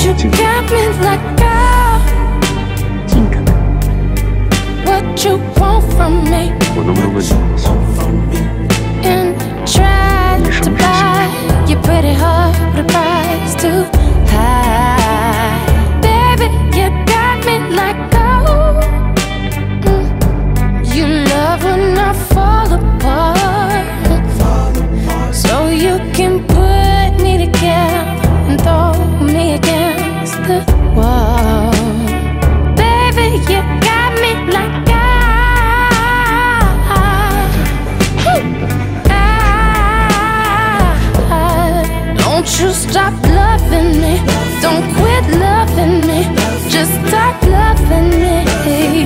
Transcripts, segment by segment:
You got me like what you want from me, 我能不能问你， and try to buy your pretty heart with a price too high. Baby, you got me like gold. You love when I fall apart, so you can put me together and throw me against the wall. Baby, you got me like don't you stop loving me, don't quit loving me, just stop loving me.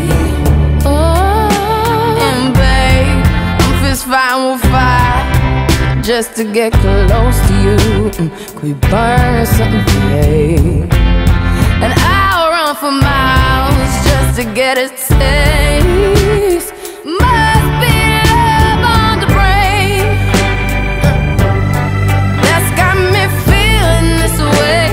Oh, and babe, I'm fist fighting with fire just to get close to you. Could we burn something, babe? And I'll run for miles just to get a taste. Must be love on the brain that's got me feeling this way.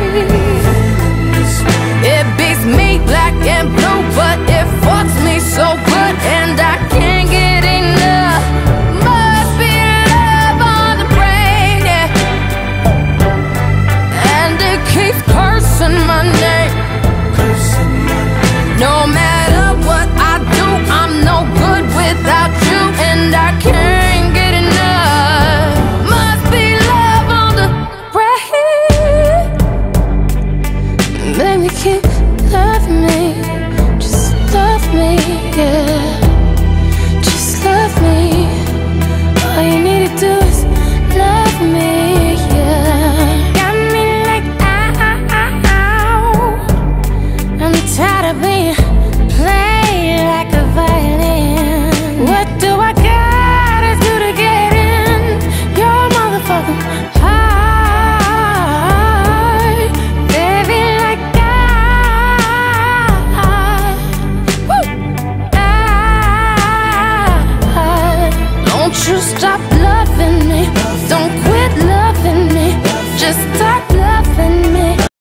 It beats me black and blue, but it fucks me so good, and I can't get enough. Must be love on the brain, yeah. And it keeps cursing my name. No matter what I do, I'm no good without you, and I can't get enough. Must be love on the brain. Baby, keep loving me, just love me, yeah.